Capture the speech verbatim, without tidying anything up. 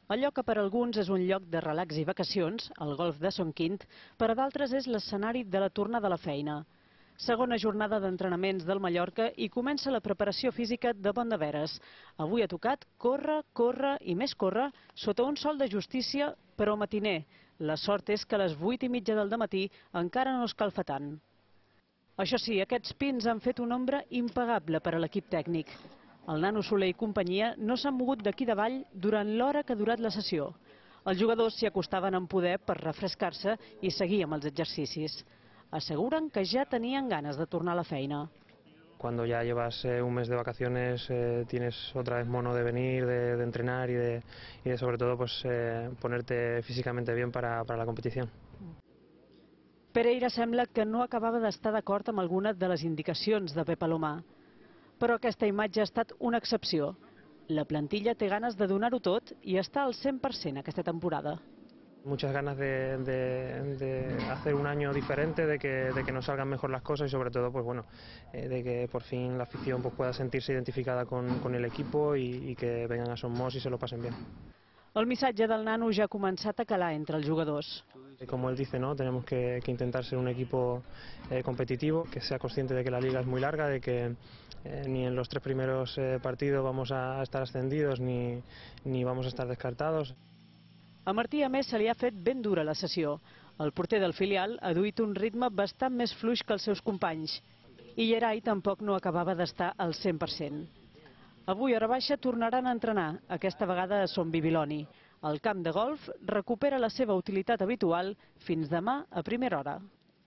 Allò que per alguns és un lloc de relax i vacacions, el golf de Son Quint, per a d'altres és l'escenari de la tornada a la feina. Segona jornada d'entrenaments del Mallorca i comença la preparació física de Bondaveres. Avui ha tocat córrer, córrer i més córrer sota un sol de justícia, però matiner. La sort és que a les vuit i mitja del dematí encara no escalfa tant. Això sí, aquests pins han fet una ombra impagable per a l'equip tècnic. El nano Soler i companyia no s'han mogut d'aquí davall durant l'hora que ha durat la sessió. Els jugadors s'hi acostaven en poder per refrescar-se i seguir amb els exercicis. Asseguren que ja tenien ganes de tornar a la feina. Cuando ya llevas eh, un mes de vacaciones eh, tienes otra vez mono de venir, de, de entrenar y de, y de sobre todo pues, eh, ponerte físicamente bien para, para la competición. Pereira sembla que no acabava d'estar d'acord amb alguna de les indicacions de Pep Alomar. Però aquesta imatge ha estat una excepció. La plantilla té ganes de donar-ho tot i està al cent per cent aquesta temporada. Muchas ganas de, de, de hacer un año diferente, de que, de que nos salgan mejor las cosas y sobre todo pues bueno, eh, de que por fin la afición pues, pueda sentirse identificada con, con el equipo y, y que vengan a Somos y se lo pasen bien. El missatge del nano ja ha començat a calar entre els jugadors. Como él dice, ¿no? Tenemos que, que intentar ser un equipo eh, competitivo, que sea consciente de que la liga es muy larga, de que eh, ni en los tres primeros eh, partidos vamos a estar ascendidos ni, ni vamos a estar descartados. A Martí, a més, se li ha fet ben dura la sessió. El porter del filial ha duit un ritme bastant més fluix que els seus companys. I Gerai tampoc no acabava d'estar al cent per cent. Avui, a hora baixa, tornaran a entrenar, aquesta vegada a Son Bibiloni. El camp de golf recupera la seva utilitat habitual fins demà a primera hora.